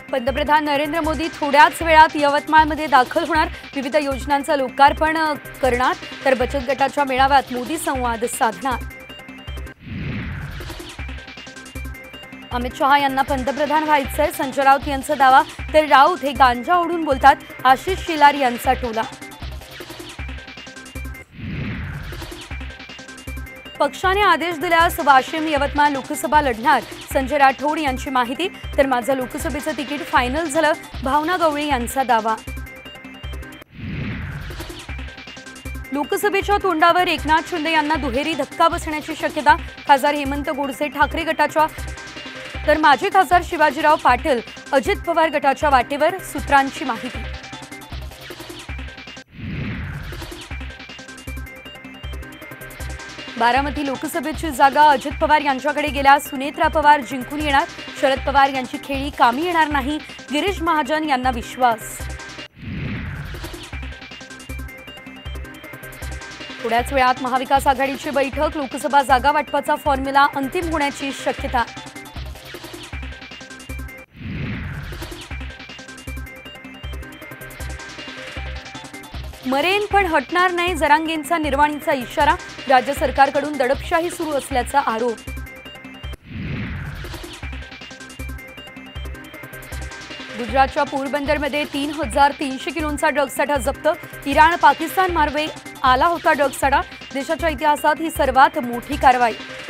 पंतप्रधान नरेंद्र मोदी थोड्याच वेळात यवतमाळमध्ये दाखल होणार, विविध योजनांचं लोकार्पण करणार, तर बचत गटाच्या मेळाव्यात मोदी संवाद साधणार। अमित शहा यांना पंतप्रधान व्हायचंय, संजय राऊत यांचा दावा, तर राऊत हे गांजा ओढून बोलतात, आशिष शेलार यांचा टोला। पक्षाने आदेश दिल्यास वाशिम यवतमाळ लोकसभा लढणार, संजय राठोड यांची माहिती, तर माझं लोकसभेचं तिकीट फायनल झालं, भावना गवळी यांचा दावा। लोकसभेच्या तोंडावर एकनाथ शिंदे यांना दुहेरी धक्का बसण्याची शक्यता, खासदार हेमंत गोडसे ठाकरे गटाच्या, तर माजी खासदार शिवाजीराव पाटील अजित पवार गटाच्या वाटेवर, सूत्रांची माहिती। बारामती लोकसभेची जागा अजित पवार यांच्याकडे गेल्यास सुनेत्रा पवार जिंकून येणार, शरद पवार यांची खेळी कामी येणार नाही, गिरीश महाजन यांना विश्वास। थोड्याच वेळात महाविकास आघाडीची बैठक, लोकसभा जागा वाटपाचा फॉर्म्युला अंतिम होण्याची शक्यता। मरेन पण हटणार नाही, जरांगेंचा निर्वाणीचा इशारा, राज्य सरकारकडून दडपशाही सुरू असल्याचा आरोप। गुजरातच्या पोरबंदरमध्ये 3300 किलोंचा ड्रग्जसाठा जप्त, इराण पाकिस्तान मार्गे आला होता ड्रग्जसाठा, देशाच्या इतिहासात ही सर्वात मोठी कारवाई।